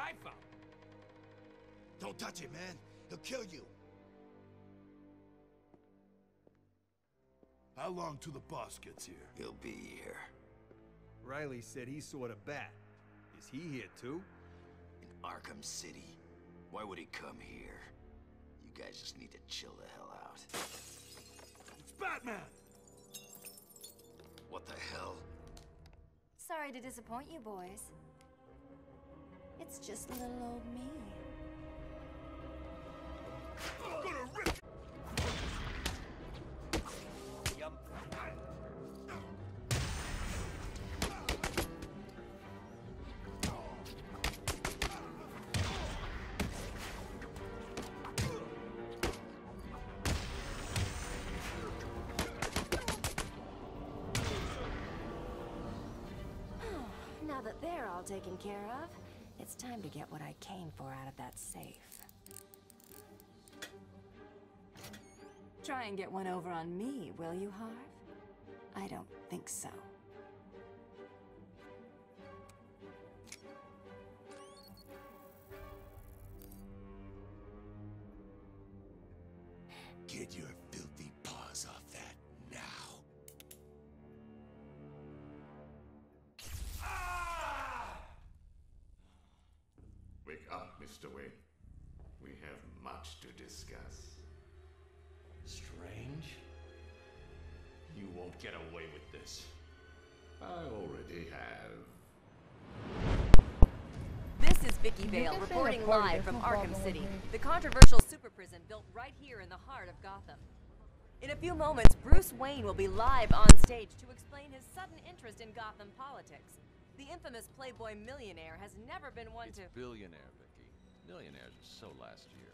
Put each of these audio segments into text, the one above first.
I found. Don't touch it, man. He'll kill you. How long till the boss gets here? He'll be here. Riley said he saw the bat. Is he here too? In Arkham City. Why would he come here? You guys just need to chill the hell out. It's Batman! What the hell? Sorry to disappoint you boys. It's just little old me. I'm gonna rip Yum. Now that they're all taken care of, it's time to get what I came for out of that safe. Try and get one over on me, will you, Harv? I don't think so. Get your filthy paws off that now. Wake up, Mr. Wayne. We have much to discuss. Strange? You won't get away with this. I already have. This is Vicky Vale can say reporting a party, live there's from no Arkham problem City, with me. the controversial super prison built right here in the heart of Gotham. In a few moments, Bruce Wayne will be live on stage to explain his sudden interest in Gotham politics. The infamous Playboy millionaire has never been one It's to... billionaire, Vicky. Millionaires are so last year.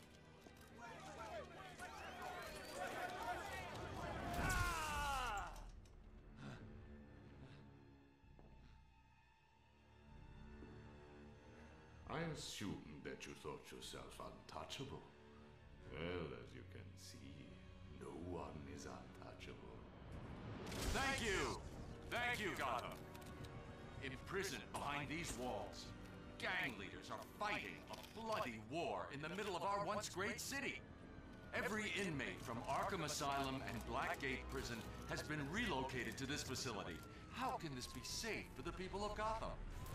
I assumed that you thought yourself untouchable. Well, as you can see, no one is untouchable. Thank you! Thank you, Gotham! Imprisoned behind these walls, gang leaders are fighting a bloody war in the middle of our once great city. Every inmate from Arkham Asylum and Blackgate Prison has been relocated to this facility. How can this be safe for the people of Gotham?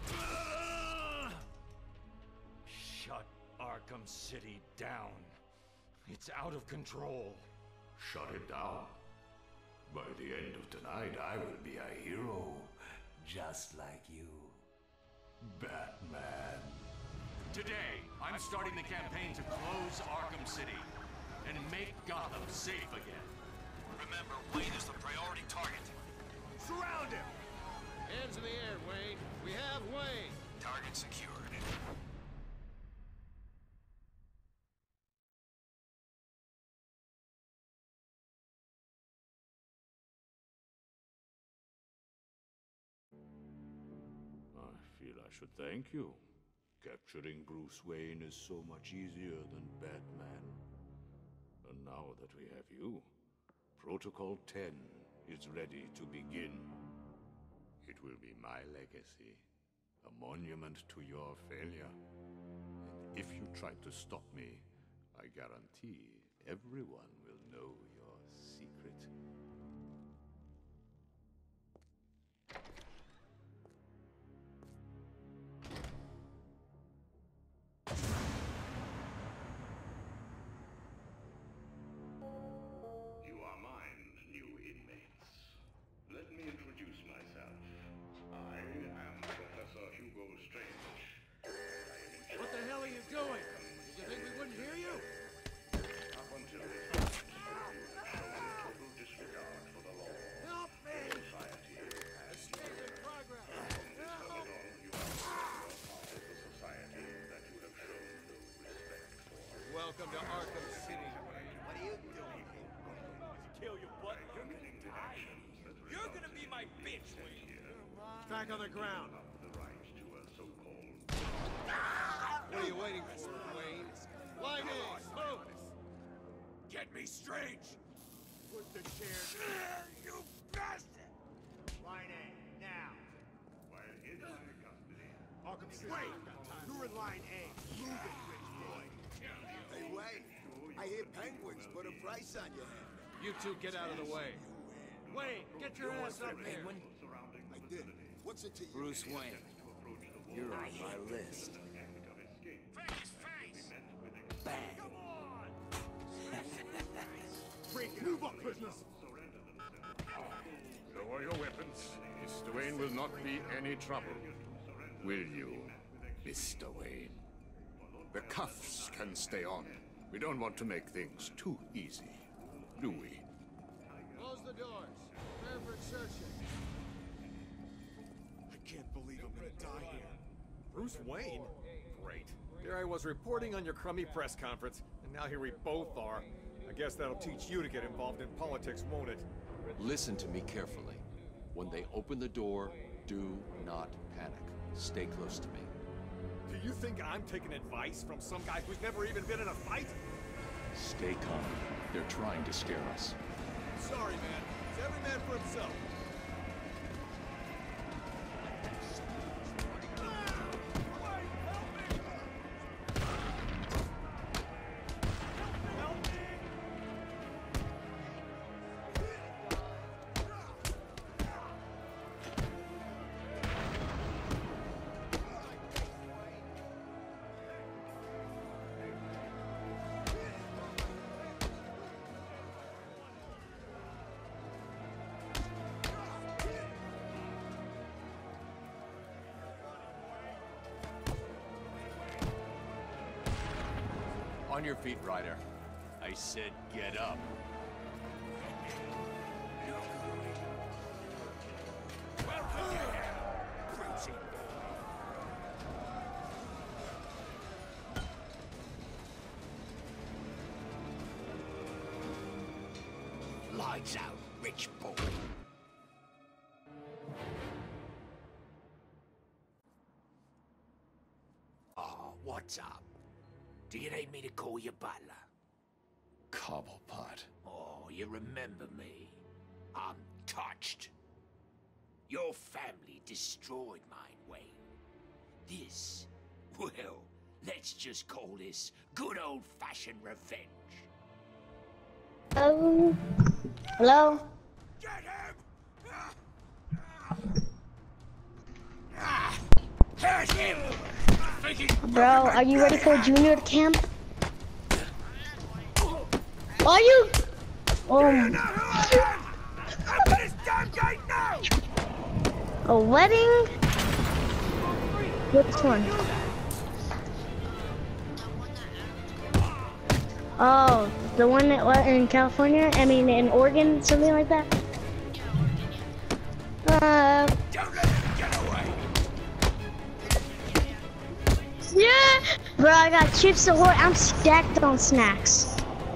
Shut Arkham City down. It's out of control. Shut it down. By the end of tonight, I will be a hero, just like you. Batman. Today, I'm starting the campaign to close Arkham City and make Gotham safe again. Remember, Wayne is the priority target. Surround him! Hands in the air, Wayne. We have Wayne. Target secured. I feel I should thank you. Capturing Bruce Wayne is so much easier than Batman. And now that we have you, Protocol 10 is ready to begin. It will be my legacy, a monument to your failure. And if you try to stop me, I guarantee everyone will know your secret. You are mine, new inmates. Let me introduce myself. I am Professor Hugo Strange. What the hell are you doing? Did you think we wouldn't hear you? Up until this moment, you have shown total disregard for the law. Help me! Society has Escape in progress. From this Help! moment on, you are no longer part of the society that you have shown no respect for. Welcome to Arkham City. What are you doing here? Kill your butt. You're Committing actions that You're gonna be my bitch, Wayne. Back on the ground. up the right to a so-called What are you waiting for, Wayne? Line A, move! Get me Strange. Put the chair. You bastard! Line A, now. while in my custody. Arkham City. Wait! You You're in line A. Move it, rich boy. Hey, Wayne. I hear Penguins put a price on your head. You two get out of the way. Wayne, get your ass up here. I did. What's it to you? Bruce Wayne. You're on my list. Bang. Move up, prisoners. Lower your weapons. Mr. Wayne will not be any trouble. Will you, Mr. Wayne? The cuffs can stay on. We don't want to make things too easy, do we? Close the doors. Prepare for exertion. I can't believe I'm gonna die here. Bruce Wayne? Great. There I was reporting on your crummy press conference, and now here we both are. I guess that'll teach you to get involved in politics, won't it? Listen to me carefully. When they open the door, do not panic. Stay close to me. Do you think I'm taking advice from some guy who's never even been in a fight? Stay calm. They're trying to scare us. Sorry, man. It's every man for himself. On your feet, Ryder. I said get up. Lights out, rich boy. Oh, what's up? Do you need me to call you butler? Cobblepot. Oh, you remember me? I'm touched. Your family destroyed mine, Wayne. This, well, let's just call this good old-fashioned revenge. Hello? Get him! Hurt him! Bro, are you ready for junior camp? Are you? Open this damn gate now! A wedding? Which one? Oh, the one that was in California? I mean, in Oregon, something like that? Don't let him get away! Yeah! Bro, I got Chips Ahoy. I'm stacked on snacks.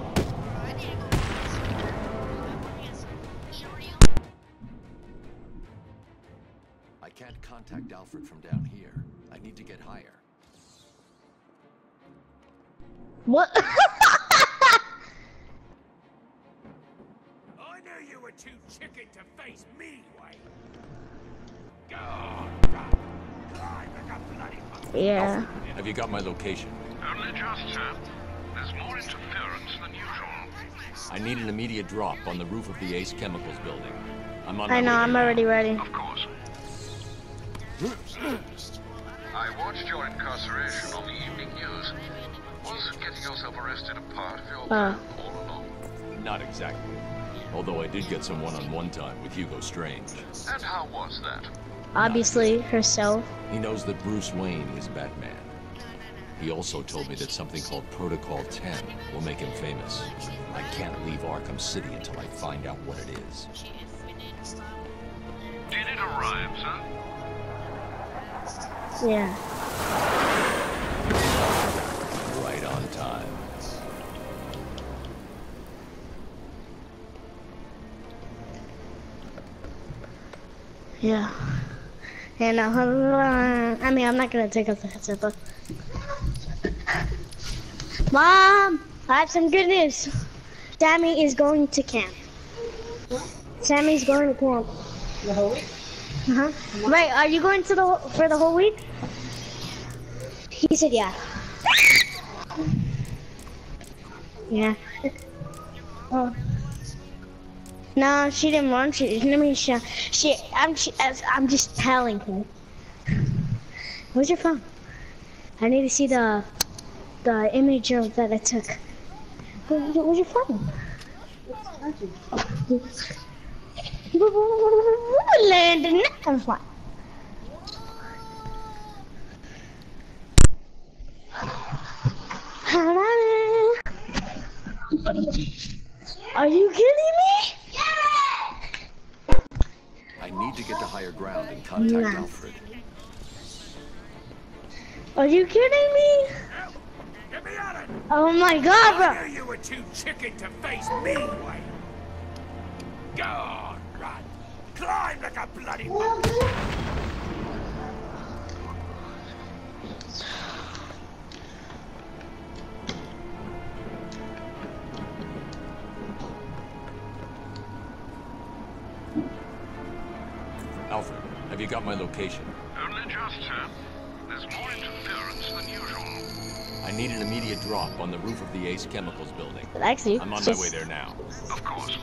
I can't contact Alfred from down here. I need to get higher. What? I knew you were too chicken to face me, Wayne. Yeah. Have you got my location? Only just, sir. There's more interference than usual. I need an immediate drop on the roof of the Ace Chemicals building. I'm on I know, I'm already ready. Of course. I watched your incarceration on the evening news. Was getting yourself arrested a part of your plan all along? Not exactly. Although I did get some one-on-one time with Hugo Strange. And how was that? Obviously, herself. He knows that Bruce Wayne is Batman. He also told me that something called Protocol 10 will make him famous. I can't leave Arkham City until I find out what it is. Did it arrive, sir? Yeah. Right on time. Yeah. And I mean, I'm not gonna take off the headset, but Mom, I have some good news. Sammy is going to camp. Sammy's going to camp. The whole week? Right, are you going to for the whole week? He said yeah. Yeah. Oh. No, she didn't run. I'm just telling her. Where's your phone? I need to see the image of that I took. Where's your phone? Landon, I'm fine. Are you kidding me? I need to get to higher ground and contact Alfred. Are you kidding me? Get me out of it! Oh my God, bro! I knew you were too chicken to face me, Wayne. Go on, run. Climb like a bloody Alfred, have you got my location? Only just, sir. There's more interference than usual. I need an immediate drop on the roof of the Ace Chemicals building. But actually, I'm on my way there now. Of course.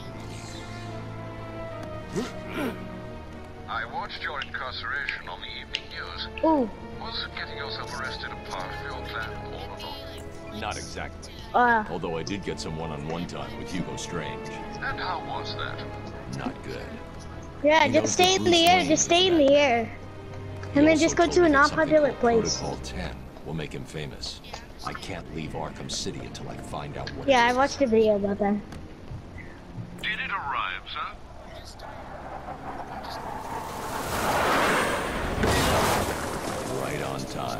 I watched your incarceration on the evening news. Ooh. Was getting yourself arrested a part of your plan all along? Not exactly. Although I did get some one-on-one time with Hugo Strange. And how was that? Not good. Yeah, just stay in the air. Just stay in the air. And then just go to an unpopular place. Protocol 10 will make him famous. I can't leave Arkham City until I find out what. Yeah, I watched a video about that. Did it arrive, sir? Right on time.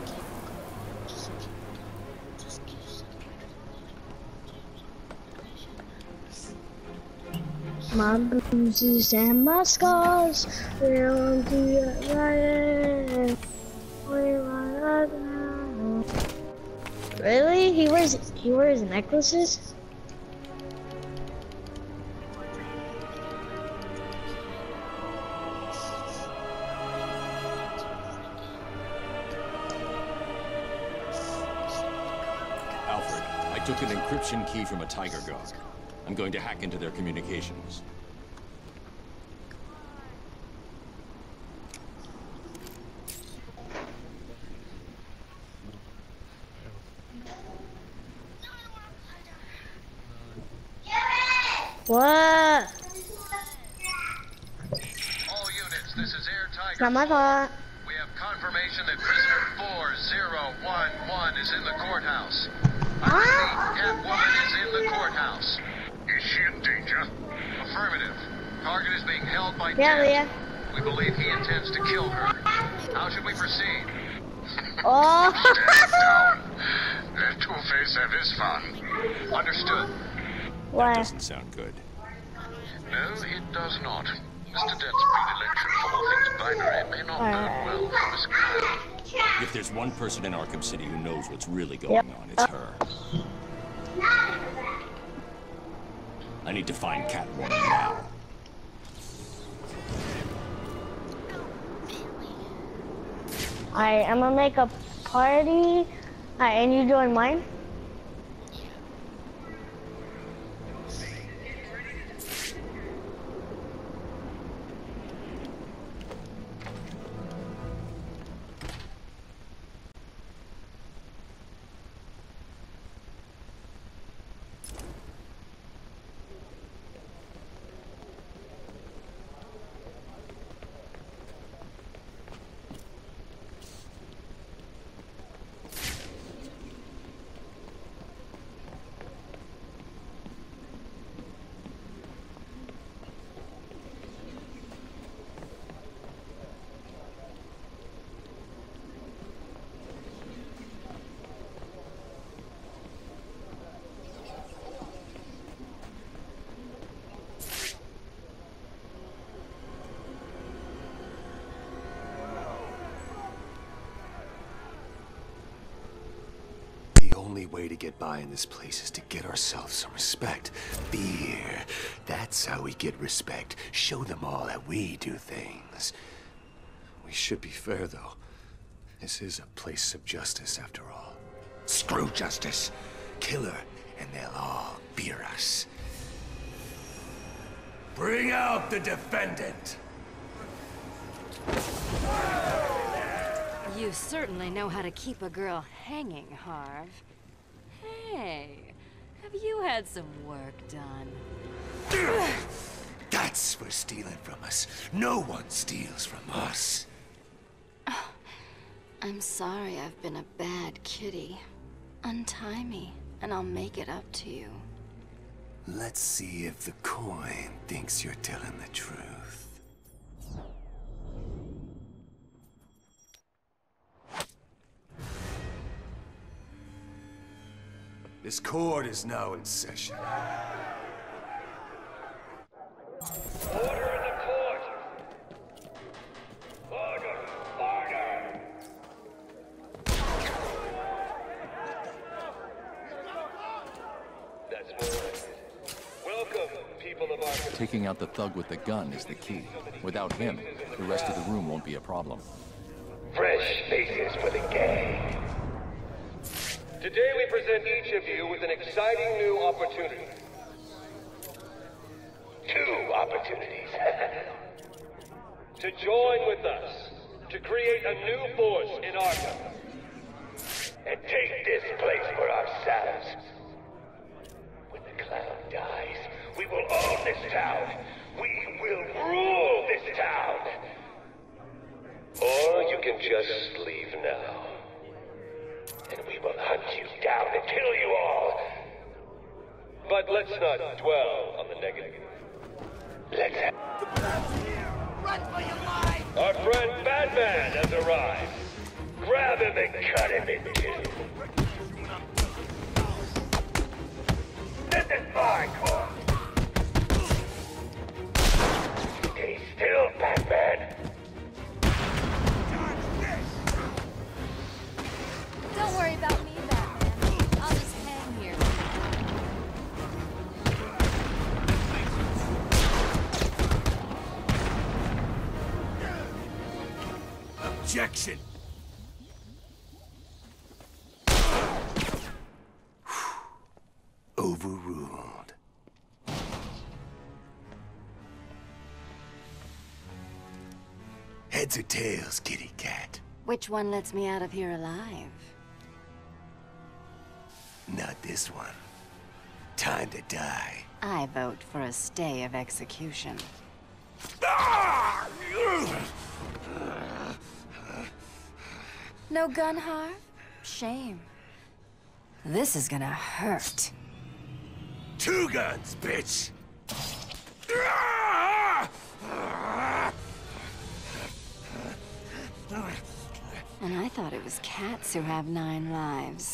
My bruises and my scars will do it right. Really? He wears necklaces? Alfred, I took an encryption key from a Tiger Guard. I'm going to hack into their communications. What? All units, this is Air Tiger. Not my fault. We have confirmation that prisoner 4011 is in the courthouse. I repeat, Catwoman is in the courthouse. Is she in danger? Affirmative. Target is being held by Leah. We believe he intends to kill her. How should we proceed? Oh. Stand down. Let Two-Face have his fun. Understood. That doesn't sound good. No, it does not. Mr. Dent's predilection for all things binary may not bode well for Miss Kyle. If there's one person in Arkham City who knows what's really going on, it's her. I need to find Catwoman now. Alright, I'm gonna make a party. Alright, and you join mine? The only way to get by in this place is to get ourselves some respect. Fear. That's how we get respect. Show them all that we do things. We should be fair, though. This is a place of justice, after all. Screw justice. Kill her, and they'll all fear us. Bring out the defendant! You certainly know how to keep a girl hanging, Harv. Hey, have you had some work done? That's for stealing from us. No one steals from us. I'm sorry I've been a bad kitty. Untie me, and I'll make it up to you. Let's see if the coin thinks you're telling the truth. This court is now in session. Order in the court! Order! Order! That's right. Welcome, people of Arkham. Taking out the thug with the gun is the key. Without him, the rest of the room won't be a problem. Fresh faces for the gang. Today we present each of you with an exciting new opportunity. 2 opportunities. To join with us, to create a new force in Arkham. And take this place for ourselves. When the clown dies, we will own this town. We will rule this town. Or you can just leave now. And we will hunt you down and kill you all. But let's not dwell on the negative. Let's have... Run for your life! Our friend Batman has arrived. Grab him and cut him in two. This is my court. Stay still, Batman. Don't worry about me, Batman. I'll just hang here. Objection! Overruled. Heads or tails, kitty cat? Which one lets me out of here alive? Not this one. Time to die. I vote for a stay of execution. No gun, Harv? Shame. This is gonna hurt. 2 guns, bitch! And I thought it was cats who have 9 lives.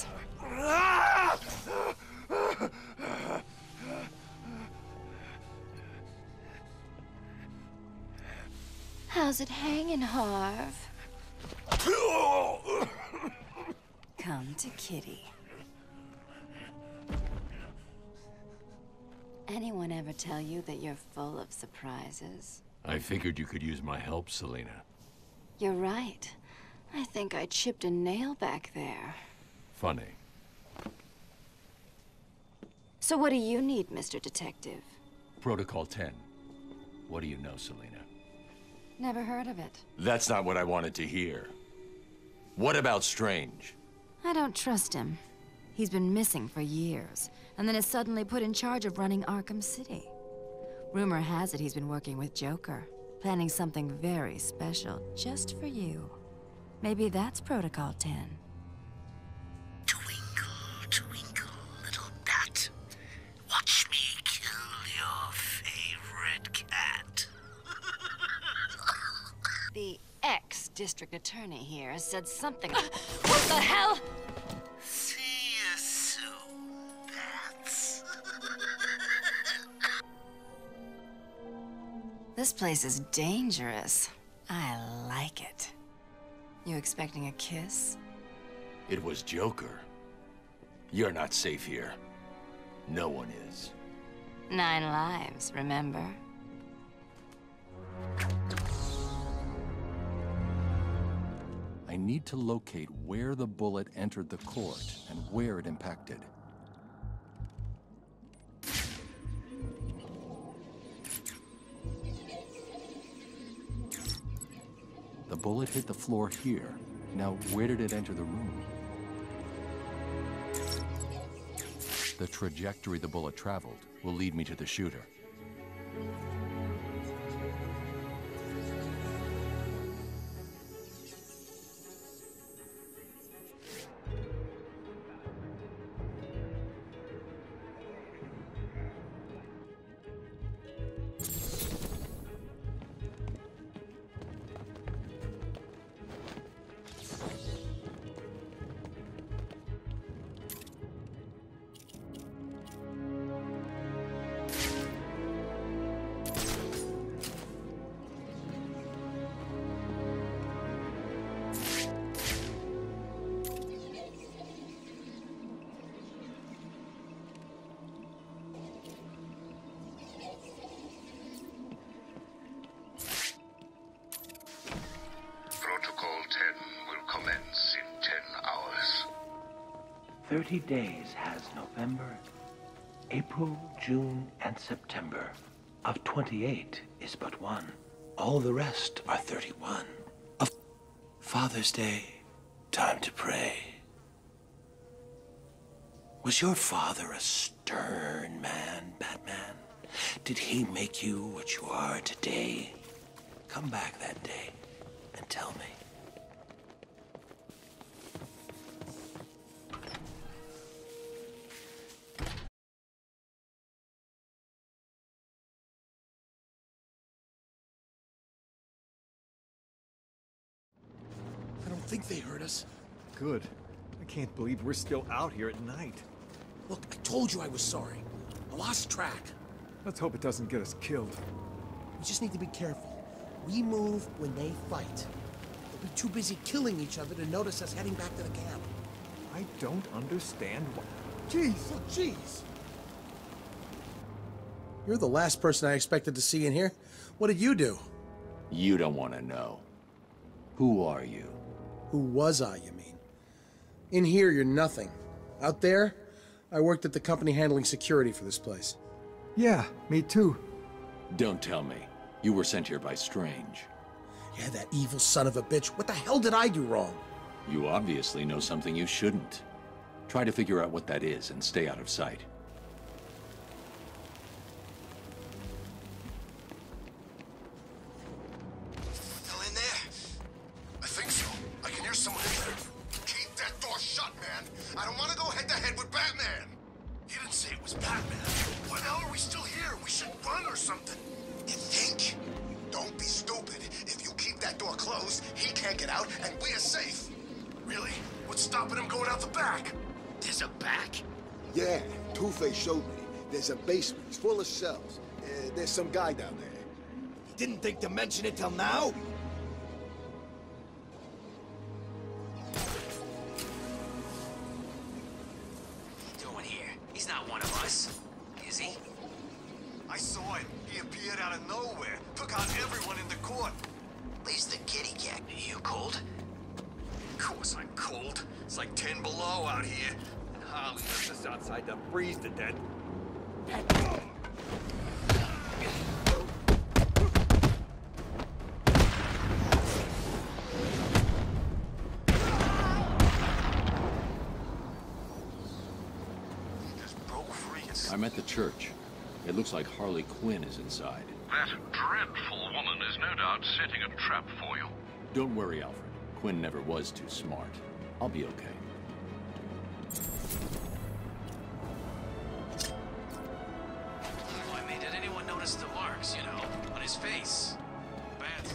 How's it hanging, Harv? Come to Kitty. Anyone ever tell you that you're full of surprises? I figured you could use my help, Selina. You're right. I think I chipped a nail back there. Funny. So what do you need, Mr. Detective? Protocol 10. What do you know, Selina? Never heard of it. That's not what I wanted to hear. What about Strange? I don't trust him. He's been missing for years, and then is suddenly put in charge of running Arkham City. Rumor has it he's been working with Joker, planning something very special just for you. Maybe that's Protocol 10. Twinkle, twinkle, little bat. Watch me kill your favorite cat. The ex-district attorney here has said something. What the hell? See you soon, bats. This place is dangerous. I like it. You expecting a kiss? It was Joker. You're not safe here. No one is. 9 lives, remember? I I need to locate where the bullet entered the court and where it impacted. The bullet hit the floor here. Now, where did it enter the room? The trajectory the bullet traveled will lead me to the shooter. Protocol 10 will commence in 10 hours. 30 days has November, April, June, and September. Of 28 is but one. All the rest are 31. Of Father's Day, time to pray. Was your father a stern man, Batman? Did he make you what you are today? Come back that day and tell me. I don't think they heard us. Good. I can't believe we're still out here at night. Look, I told you I was sorry. I lost track. Let's hope it doesn't get us killed. We just need to be careful. We move when they fight. They'll be too busy killing each other to notice us heading back to the camp. I don't understand what... Jeez! Oh, jeez! You're the last person I expected to see in here. What did you do? You don't want to know. Who are you? Who was I, you mean? In here, you're nothing. Out there, I worked at the company handling security for this place. Yeah, me too. Don't tell me. You were sent here by Strange. Yeah, that evil son of a bitch. What the hell did I do wrong? You obviously know something you shouldn't. Try to figure out what that is and stay out of sight. Still in there? I think so. I can hear someone in there. Keep that door shut, man. I don't want to go head-to-head with Batman. You didn't say it was Batman. Why the hell are we still here? We should run or something. You think? Don't be stupid. If you keep that door closed, he can't get out, and we're safe. Really? What's stopping him going out the back? There's a back? Yeah, Two-Face showed me. There's a basement. It's full of cells. There's some guy down there. You didn't think to mention it till now? What are you doing here? He's not one of us. Is he? I saw him. He appeared out of nowhere. Took out everyone in the court. Where's the kitty cat? Are you cold? Of course I'm cold. It's like 10 below out here. And Harley left us outside to freeze to death. I'm at the church. It looks like Harley Quinn is inside. That dreadful woman is no doubt setting a trap for you. Don't worry, Alfred. Quinn never was too smart. I'll be okay. I mean, did anyone notice the marks, you know, on his face? Bad.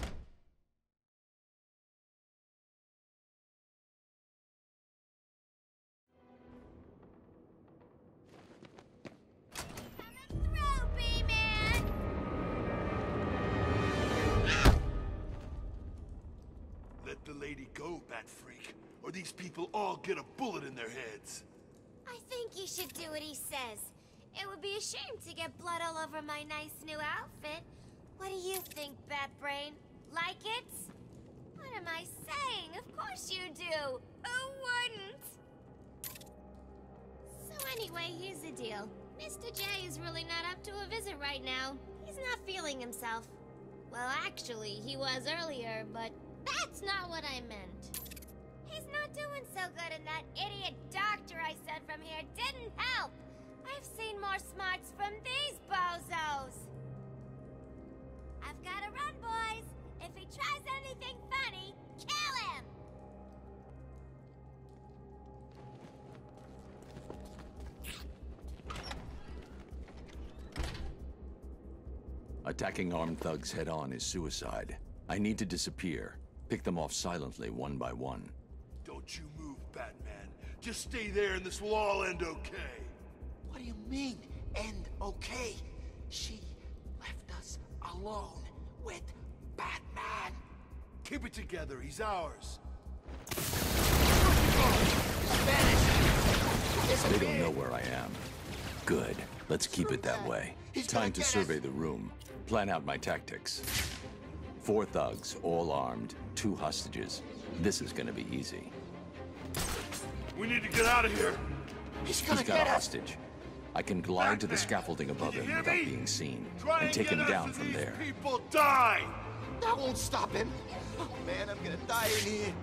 Let the lady go, Bat Freak, or these people all get a bullet in their heads. I think you should do what he says. It would be a shame to get blood all over my nice new outfit. What do you think, Bat Brain? Like it? What am I saying? Of course you do. Who wouldn't? So anyway, here's the deal. Mr. J is really not up to a visit right now. He's not feeling himself. Well, actually, he was earlier, but that's not what I meant. He's not doing so good, and that idiot doctor I sent from here didn't help. I've seen more smarts from these bozos. I've gotta run, boys. If he tries anything funny, kill him! Attacking armed thugs head-on is suicide. I need to disappear. Pick them off silently, one by one. Don't you move, Batman. Just stay there and this will all end okay. What do you mean, end okay? She left us alone with Batman. Keep it together, he's ours. They don't know where I am. Good. Let's keep it that way. Time to survey the room. Plan out my tactics. 4 thugs, all armed, 2 hostages. This is gonna be easy. We need to get out of here. He's got a hostage. I can glide to the scaffolding above him without being seen, and take him down from there. People die! That won't stop him. Oh man, I'm gonna die in here.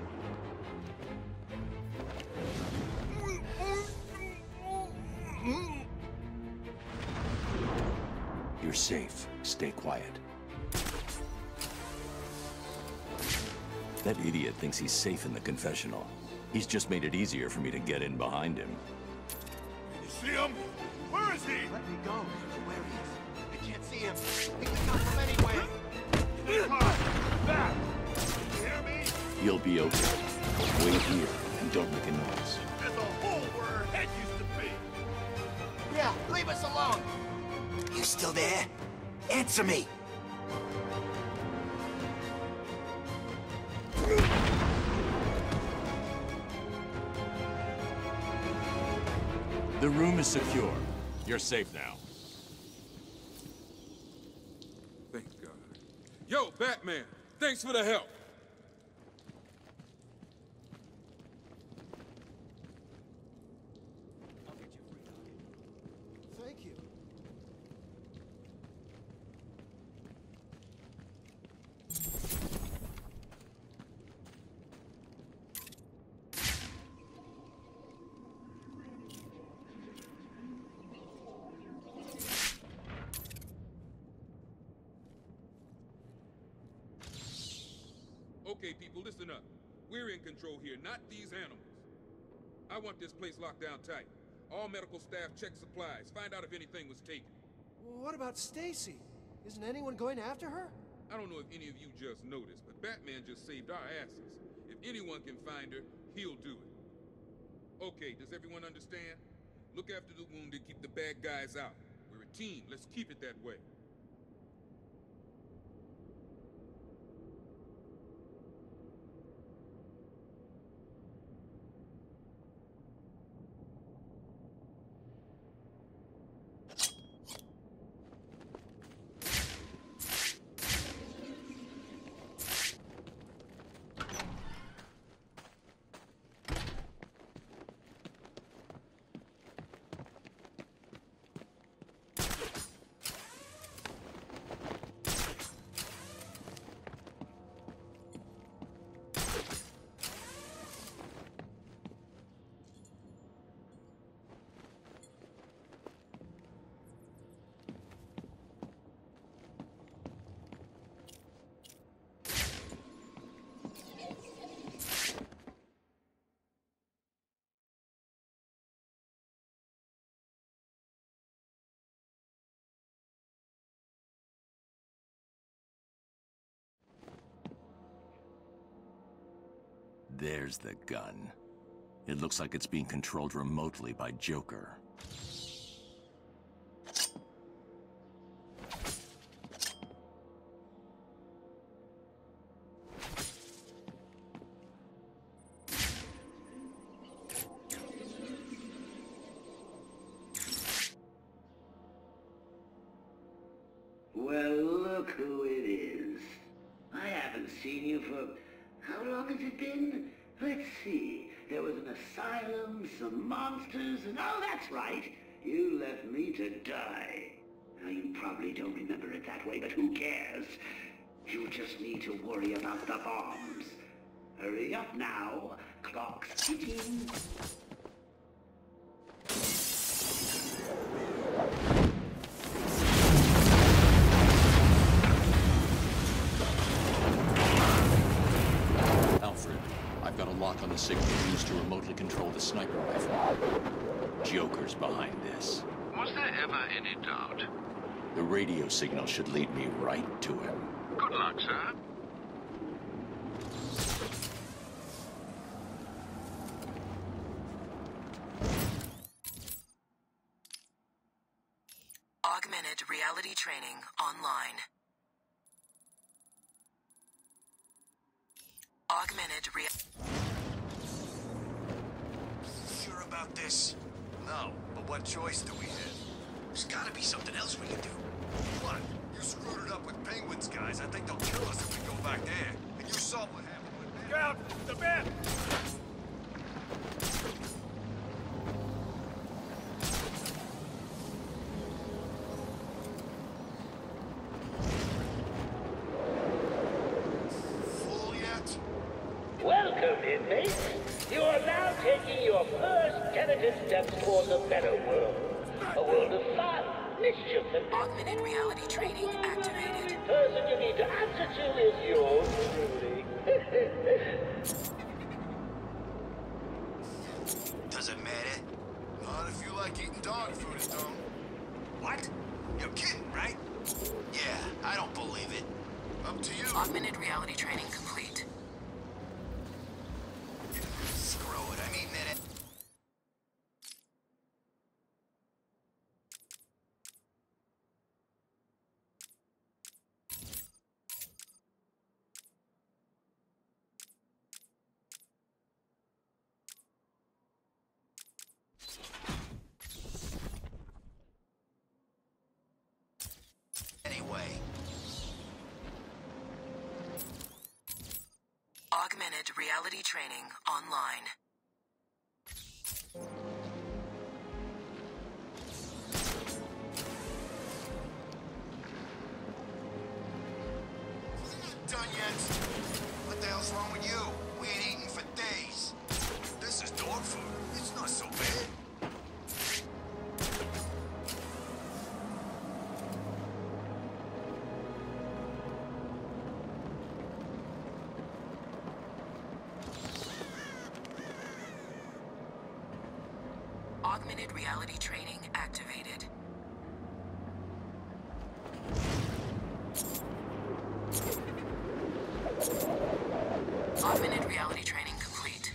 You're safe. Stay quiet. That idiot thinks he's safe in the confessional. He's just made it easier for me to get in behind him. You see him? Where is he? Let me go. Where he is? I can't see him. He can come from anywhere. Stay high. Back. You hear me? You'll be okay. Wait here and don't make a noise. There's a hole where her head used to be. Yeah, leave us alone. You still there? Answer me! The room is secure. You're safe now. Thank God. Yo, Batman! Thanks for the help! Thank you. Okay, people, listen up. We're in control here, not these animals. I want this place locked down tight. All medical staff check supplies, find out if anything was taken. What about Stacy? Isn't anyone going after her? I don't know if any of you just noticed, but Batman just saved our asses. If anyone can find her, he'll do it. Okay, does everyone understand? Look after the wounded, keep the bad guys out. We're a team, let's keep it that way. There's the gun. It looks like it's being controlled remotely by Joker. Well, look who it is. I haven't seen you for How long has it been? Let's see. There was an asylum, some monsters, and oh, that's right. You left me to die. Now, you probably don't remember it that way, but who cares? You just need to worry about the bombs. Hurry up now. Clock's ticking. Alfred, I've got a lock on the signal used to remotely control the sniper rifle. Joker's behind this. Was there ever any doubt? The radio signal should lead me right to him. Good luck, sir. Augmented reality training online. Augmented Sure about this? No, but what choice do we have? There's gotta be something else we can do. What? You screwed it up with Penguins, guys. I think they'll kill us if we go back there. And you saw what happened with Get out! The bed! Full yet? Welcome, inmates. You are now taking your first tentative steps towards a better world. A world of fun, mischief, and... Augmented reality training activated. The person you need to answer to is yours truly. Does it matter? Not if you like eating dog food, it don't. What? You're kidding, right? Yeah, I don't believe it. Up to you. Augmented reality training complete. Screw it, I mean that it... Anyway. Augmented reality training online. Done yet? What the hell's wrong with you? We ain't eaten for days. This is dog food. It's not so bad. Augmented reality training activated. Augmented reality training complete.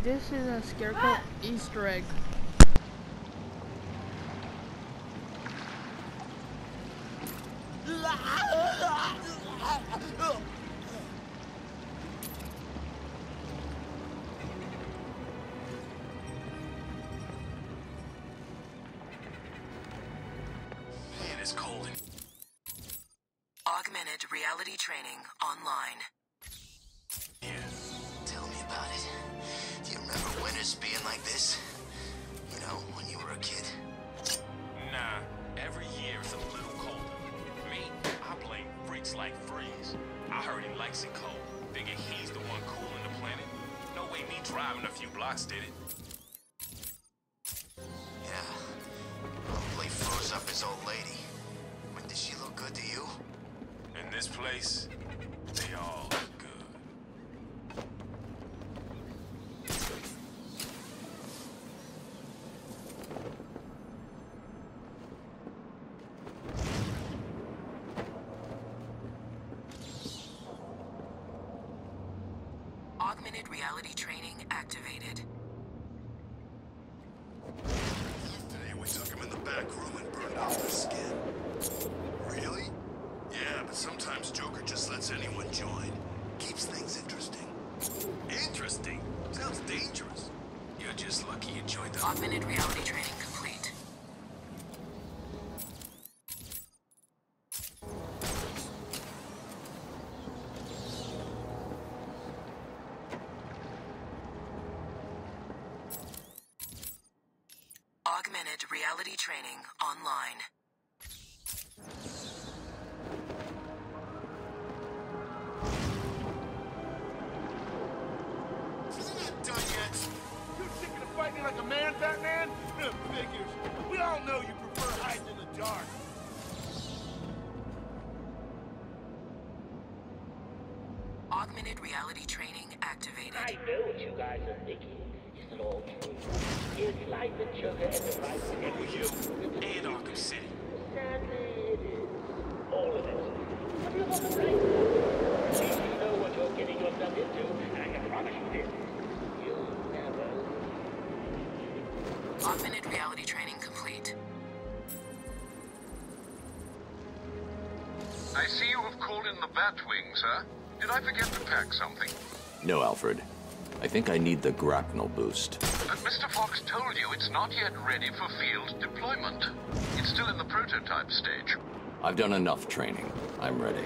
this is a Scarecrow Easter egg. Man, it's cold in Augmented reality training online. here. Tell me about it. Do you remember winters being like this? You know, when you were a kid? Nah, every year it's a little colder. Me, I blame freaks like Freeze. I heard he likes it cold. Figure he's the one cooling the planet. No way me driving a few blocks did it. Yeah. Probably froze up his old lady. But did she look good to you? In this place, they all look good. Augmented reality training activated. Yesterday we took him in the back room and burned off his skin. Really? Yeah, but sometimes Joker just lets anyone join. Keeps things interesting. Interesting? Sounds dangerous. You're just lucky you joined the... Augmented reality training complete. Augmented reality training online. Done yet? You thinking of fighting like a man, Batman? Figures. We all know you prefer hiding in the dark. Augmented reality training activated. I know what you guys are thinking. Is it all true? Is life and sugar and the right Who you? And Arkham City. Sadly, it is. All of it. But you're on the right side. You know what you're getting yourself into, and I can promise you this. You'll never... Augmented reality training complete. I see you have called in the Batwing, sir. Did I forget to pack something? No, Alfred. I think I need the grapnel boost. But Mr. Fox told you it's not yet ready for field deployment. It's still in the prototype stage. I've done enough training. I'm ready.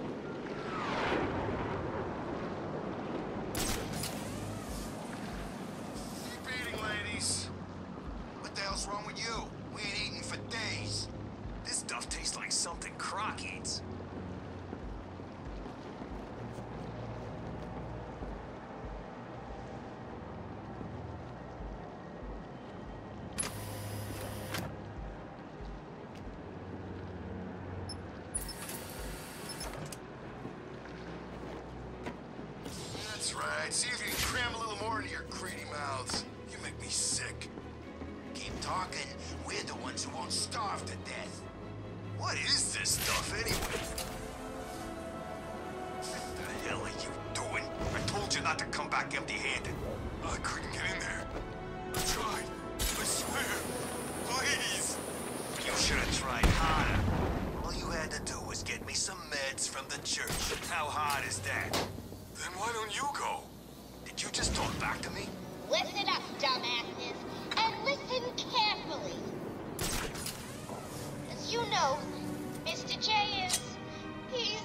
Keep eating, ladies. What the hell's wrong with you? We ain't eaten for days. This stuff tastes like something Croc eats. That's right. See if you can cram a little more into your greedy mouths. You make me sick. Keep talking. We're the ones who won't starve to death. What is this stuff, anyway? What the hell are you doing? I told you not to come back empty-handed. I couldn't get in there. I tried. I swear. Please. You should have tried harder. All you had to do was get me some meds from the church. How hard is that? Then why don't you go? Did you just talk back to me? Listen up, dumbasses, and listen carefully. As you know, Mr. J is... he's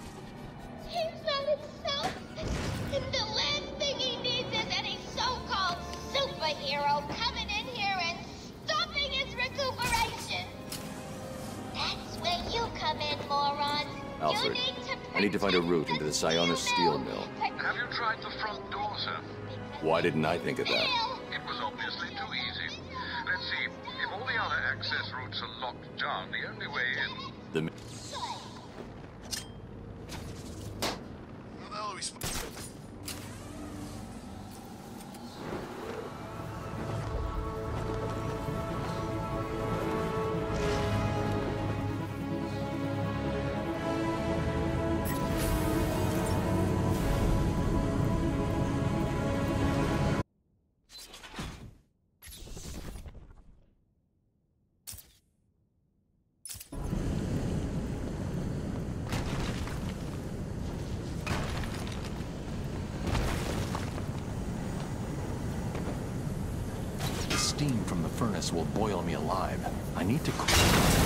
not himself. And the last thing he needs is any so-called superhero coming in here and stopping his recuperation. That's where you come in, moron. Alfred, I need to find a route into the Sionis steel mill. Have you tried the front door, sir? Why didn't I think of that? It was obviously too easy. Let's see. If all the other access routes are locked down, the only way in... The... How the hell are we supposed... steam from the furnace will boil me alive. I need to cool.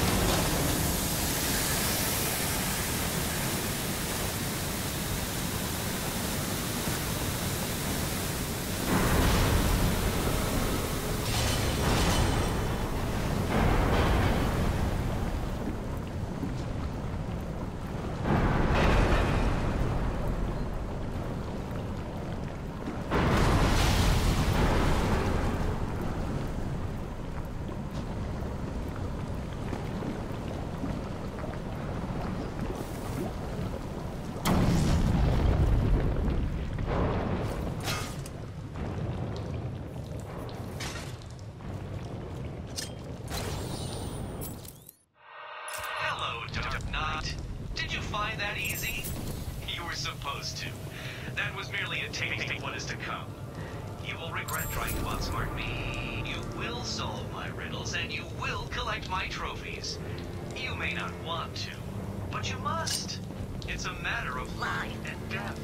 That was merely a taste of what is to come. You will regret trying to outsmart me. You will solve my riddles, and you will collect my trophies. You may not want to, but you must. It's a matter of life and death.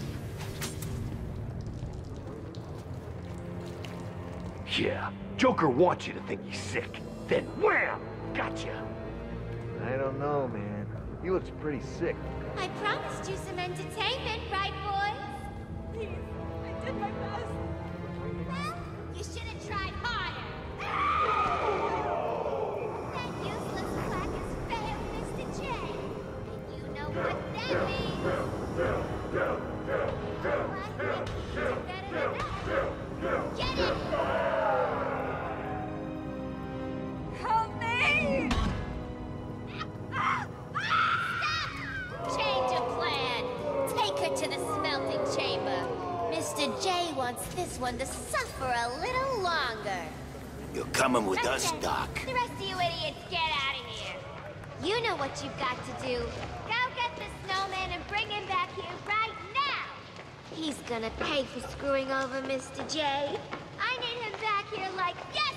Yeah, Joker wants you to think he's sick. Then wham! Gotcha! I don't know, man. He looks pretty sick. I promised you some entertainment, right, boys? Please, I did my best. Well, you should have tried harder. That useless quack has failed, Mr. J. And you know what that means. I think you did better than that. Get it! Help me! Change of plan. Take her to the smelting chamber. Mr. J wants this one to suffer a little longer. You're coming with Okay, us, Doc. The rest of you idiots, get out of here. You know what you've got to do. Go get the snowman and bring him back here right now. He's gonna pay for screwing over Mr. J. I need him back here like yesterday.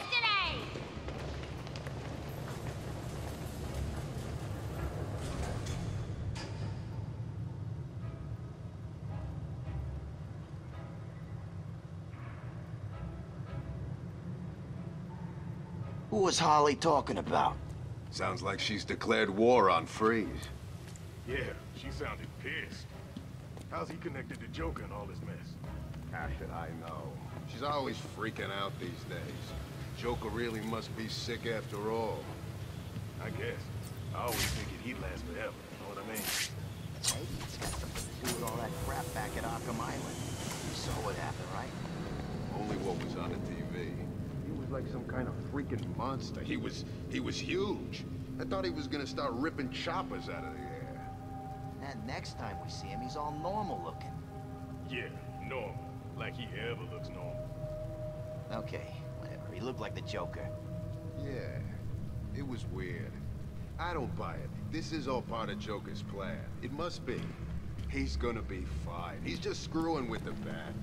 Who was Harley talking about? Sounds like she's declared war on Freeze. Yeah, she sounded pissed. How's he connected to Joker in all this mess? How should I know? She's always freaking out these days. Joker really must be sick after all. I guess. I always figured he'd last forever, you know what I mean? Maybe it's got something to do with all that crap back at Arkham Island. You saw what happened, right? Only what was on the TV. He was like some kind of freaking monster. He was huge. I thought he was gonna start ripping choppers out of the air. And next time we see him, he's all normal looking. Yeah, normal. Like he ever looks normal. Okay, whatever. He looked like the Joker. Yeah, it was weird. I don't buy it. This is all part of Joker's plan. It must be. He's gonna be fine. He's just screwing with the bat.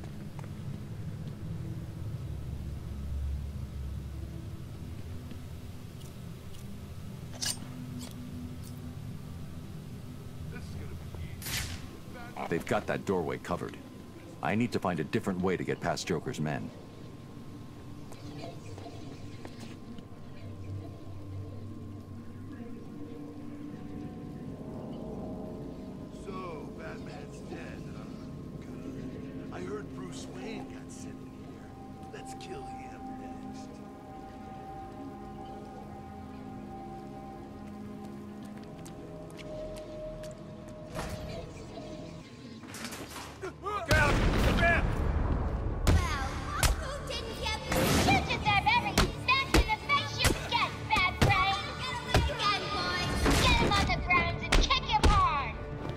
They've got that doorway covered. I need to find a different way to get past Joker's men. So, Batman's dead, huh? Good. I heard Bruce Wayne got sent in here. Let's kill him next. Look out! The bat! Well, who didn't get this? You deserve every smash in the face you get, bad brain! Get away again, boys! Get him on the ground and kick him hard!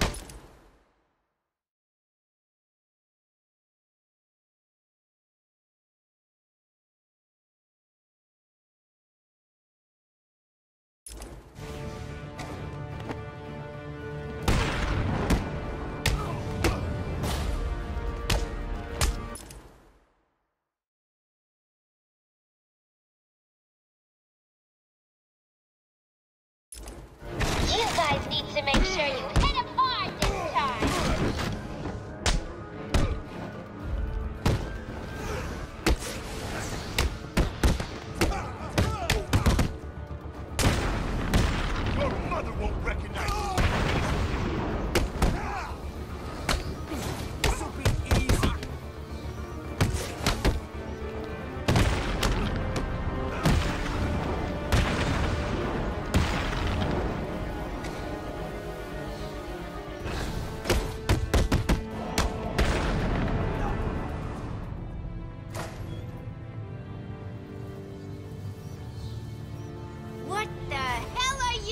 You guys need to make sure you hit him hard this time!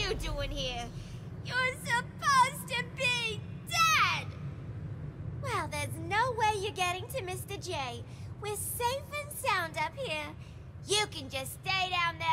you doing here? You're supposed to be dead! Well, there's no way you're getting to Mr. J. We're safe and sound up here. You can just stay down there